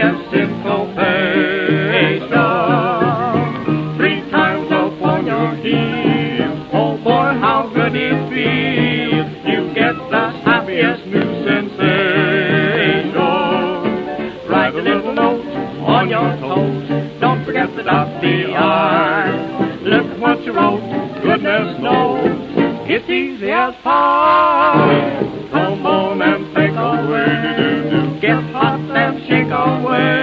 happiest syncopation. 3 times upon your heels, oh boy, how good it feels. You get the happiest new sensation. Write a little note on your toes, don't forget to dot the I. Look at what you wrote, goodness knows, it's easy as pie. Come on and take away, get hot and shake away.